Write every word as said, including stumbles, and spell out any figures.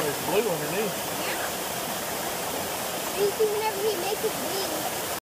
There's blue underneath. Yeah. And you see whenever he makes his wings,